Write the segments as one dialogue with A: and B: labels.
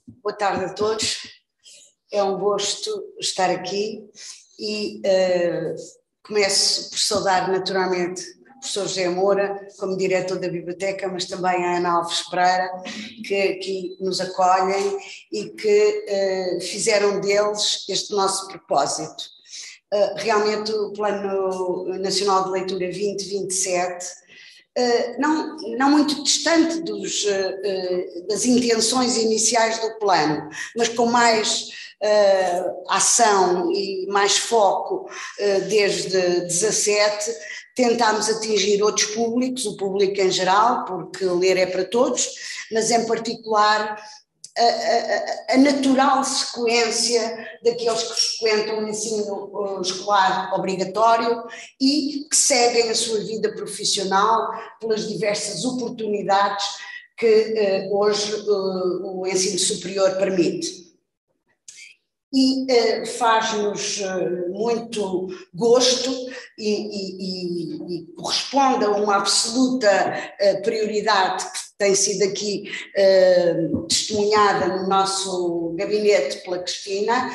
A: Boa tarde a todos. É um gosto estar aqui e começo por saudar naturalmente o professor José Moura como diretor da biblioteca, mas também a Ana Alves Pereira, que aqui nos acolhem e que fizeram deles este nosso propósito. Realmente o Plano Nacional de Leitura 2027, não muito distante das intenções iniciais do plano, mas com mais ação e mais foco desde 17, tentámos atingir outros públicos, o público em geral, porque ler é para todos, mas em particular a natural sequência daqueles que frequentam o ensino escolar obrigatório e que seguem a sua vida profissional pelas diversas oportunidades que hoje o ensino superior permite. E faz-nos muito gosto e corresponde a uma absoluta prioridade que tem sido aqui testemunhada no nosso gabinete pela Cristina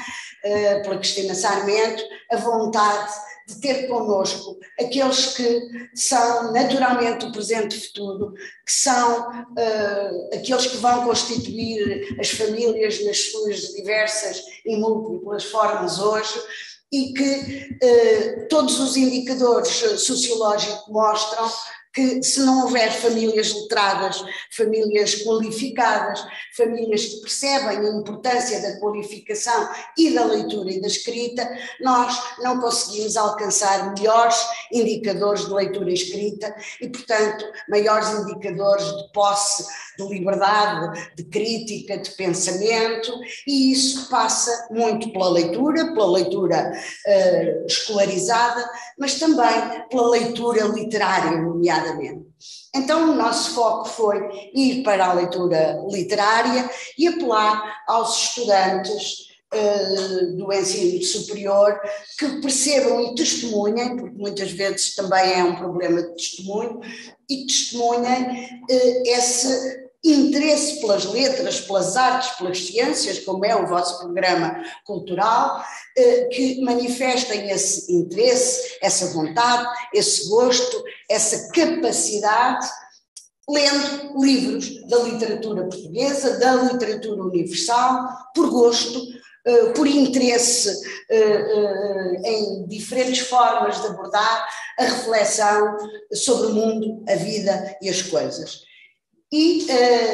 A: Sarmento, a vontade de ter connosco aqueles que são naturalmente o presente e futuro, que são aqueles que vão constituir as famílias nas suas diversas e múltiplas formas hoje, e que todos os indicadores sociológicos mostram que se não houver famílias letradas, famílias qualificadas, famílias que percebem a importância da qualificação e da leitura e da escrita, nós não conseguimos alcançar melhores indicadores de leitura e escrita e, portanto, maiores indicadores de posse, de liberdade, de crítica, de pensamento, e isso passa muito pela leitura escolarizada, mas também pela leitura literária, nomeadamente. Então o nosso foco foi ir para a leitura literária e apelar aos estudantes do ensino superior que percebam e testemunhem, porque muitas vezes também é um problema de testemunho, e testemunhem esse interesse pelas letras, pelas artes, pelas ciências, como é o vosso programa cultural, que manifestem esse interesse, essa vontade, esse gosto, essa capacidade, lendo livros da literatura portuguesa, da literatura universal, por gosto, por interesse em diferentes formas de abordar a reflexão sobre o mundo, a vida e as coisas. E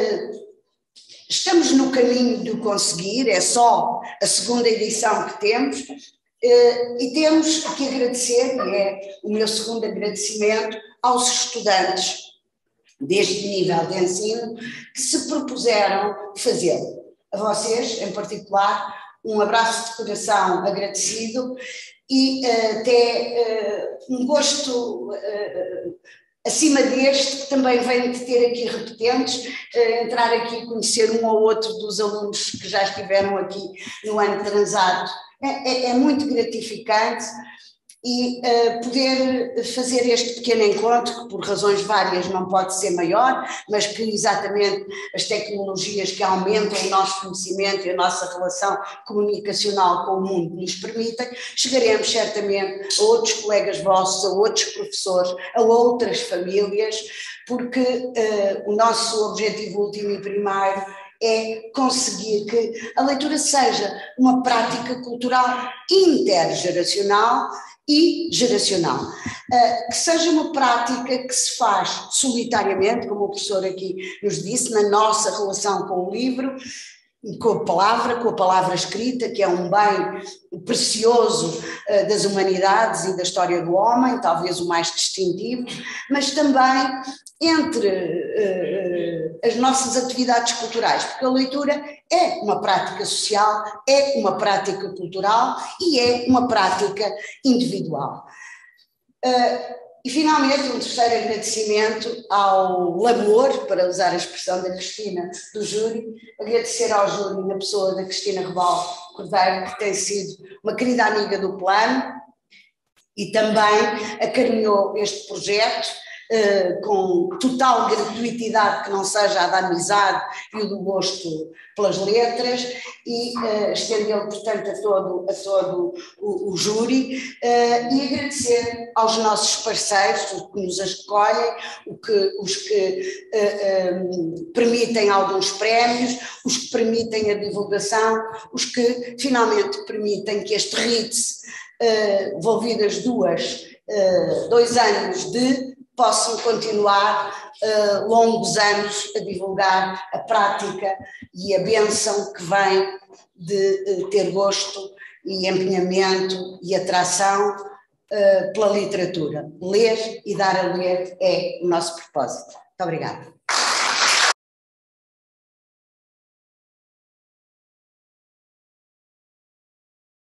A: estamos no caminho de o conseguir, é só a segunda edição que temos, e temos que agradecer, e é o meu segundo agradecimento, aos estudantes deste nível de ensino que se propuseram fazê-lo. A vocês, em particular, um abraço de coração agradecido e até um gosto acima deste, que também venho de ter aqui repetentes, entrar aqui e conhecer um ou outro dos alunos que já estiveram aqui no ano transado, é muito gratificante, e poder fazer este pequeno encontro, que por razões várias não pode ser maior, mas que exatamente as tecnologias que aumentam o nosso conhecimento e a nossa relação comunicacional com o mundo nos permitem, chegaremos certamente a outros colegas vossos, a outros professores, a outras famílias, porque o nosso objetivo último e primário é conseguir que a leitura seja uma prática cultural intergeracional e geracional, que seja uma prática que se faz solitariamente, como o professor aqui nos disse, na nossa relação com o livro, com a palavra escrita, que é um bem precioso das humanidades e da história do homem, talvez o mais distintivo, mas também entre as nossas atividades culturais, porque a leitura é uma prática social, é uma prática cultural e é uma prática individual. E finalmente um terceiro agradecimento ao labor, para usar a expressão da Cristina, do júri, agradecer ao júri na pessoa da Cristina Rebal Cordeiro, que tem sido uma querida amiga do plano e também acarinhou este projeto, com total gratuitidade, que não seja a da amizade e o do gosto pelas letras, e estendê-lo, portanto, a todo o júri, e agradecer aos nossos parceiros, os que nos escolhem, os que permitem alguns prémios, os que permitem a divulgação, os que finalmente permitem que este RITS, envolvidas 2 anos possam continuar longos anos a divulgar a prática e a bênção que vem de ter gosto e empenhamento e atração pela literatura. Ler e dar a ler é o nosso propósito. Muito obrigada.